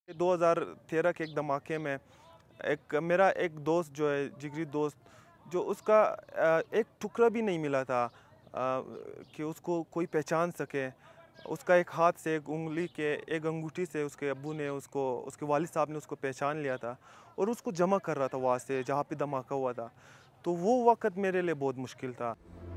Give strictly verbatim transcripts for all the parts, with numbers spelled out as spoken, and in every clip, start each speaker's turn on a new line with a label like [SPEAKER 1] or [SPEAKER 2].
[SPEAKER 1] दो हज़ार तेरह के एक धमाके में एक मेरा एक दोस्त जो है, जिगरी दोस्त, जो उसका एक टुकड़ा भी नहीं मिला था कि उसको कोई पहचान सके। उसका एक हाथ से, एक उंगली के, एक अंगूठी से उसके अब्बू ने उसको, उसके वालिद साहब ने उसको पहचान लिया था और उसको जमा कर रहा था वहाँ से जहाँ पे धमाका हुआ था। तो वो वक़्त मेरे लिए बहुत मुश्किल था।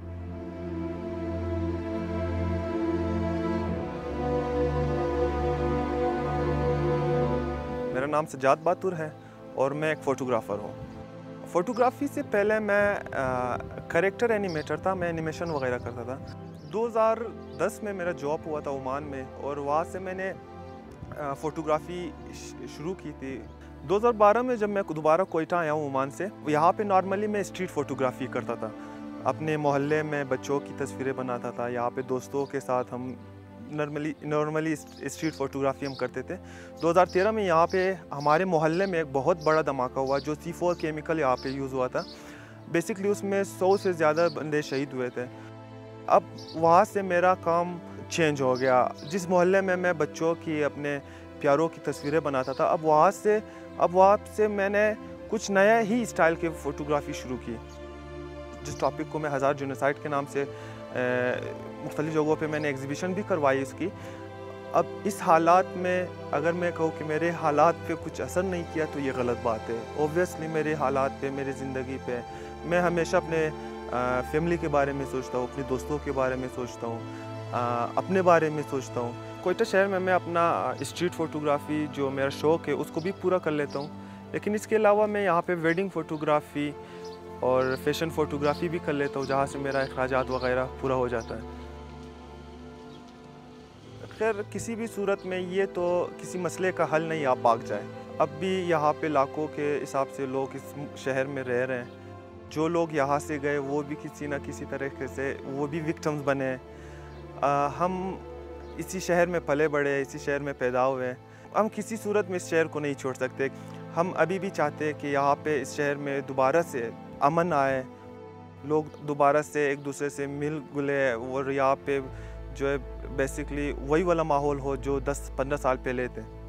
[SPEAKER 1] मेरा नाम सज्जाद बातुर है और मैं एक फ़ोटोग्राफ़र हूँ। फ़ोटोग्राफ़ी से पहले मैं कैरेक्टर एनिमेटर था, मैं एनिमेशन वग़ैरह करता था। दो हज़ार दस में मेरा जॉब हुआ था ओमान में और वहाँ से मैंने फ़ोटोग्राफ़ी शुरू की थी। दो हज़ार बारह में जब मैं दोबारा कोयटा आया हूँ ओमान से, यहाँ पे नॉर्मली मैं स्ट्रीट फ़ोटोग्राफ़ी करता था। अपने मोहल्ले में बच्चों की तस्वीरें बनाता था, यहाँ पे दोस्तों के साथ हम नॉर्मली नॉर्मली स्ट्रीट फ़ोटोग्राफ़ी हम करते थे। दो हज़ार तेरह में यहाँ पे हमारे मोहल्ले में एक बहुत बड़ा धमाका हुआ जो सी फोर केमिकल यहाँ पे यूज़ हुआ था। बेसिकली उसमें सौ से ज़्यादा बंदे शहीद हुए थे। अब वहाँ से मेरा काम चेंज हो गया। जिस मोहल्ले में मैं बच्चों की, अपने प्यारों की तस्वीरें बनाता था, अब वहाँ से अब वहाँ से मैंने कुछ नया ही स्टाइल की फ़ोटोग्राफ़ी शुरू की। जिस टॉपिक को मैं हज़ार जेनोसाइड के नाम से मुख्तलिफ़ जगहों पे मैंने एग्ज़िबिशन भी करवाई इसकी। अब इस हालात में अगर मैं कहूँ कि मेरे हालात पे कुछ असर नहीं किया तो ये गलत बात है। ऑब्वियसली मेरे हालात पे, मेरी ज़िंदगी पे मैं हमेशा अपने फैमिली के बारे में सोचता हूँ, अपने दोस्तों के बारे में सोचता हूँ, अपने बारे में सोचता हूँ। कोयटा शहर में मैं अपना स्ट्रीट फ़ोटोग्राफ़ी जो मेरा शौक़ है उसको भी पूरा कर लेता हूँ। लेकिन इसके अलावा मैं यहाँ पे वेडिंग फ़ोटोग्राफ़ी और फ़ैशन फ़ोटोग्राफ़ी भी कर लेता हूँ, जहाँ से मेरा अखराजात वग़ैरह पूरा हो जाता है। खैर किसी भी सूरत में ये तो किसी मसले का हल नहीं, आप भाग जाए। अब भी यहाँ पे लाखों के हिसाब से लोग इस शहर में रह रहे हैं। जो लोग यहाँ से गए वो भी किसी न किसी तरीके से वो भी विक्टिम्स बने। आ, हम इसी शहर में पले बढ़े, इसी शहर में पैदा हुए हैं। हम किसी सूरत में इस शहर को नहीं छोड़ सकते। हम अभी भी चाहते हैं कि यहाँ पे इस शहर में दोबारा से अमन आए, लोग दोबारा से एक दूसरे से मिल जुले और यहाँ पे जो है बेसिकली वही वाला माहौल हो जो दस पंद्रह साल पहले थे।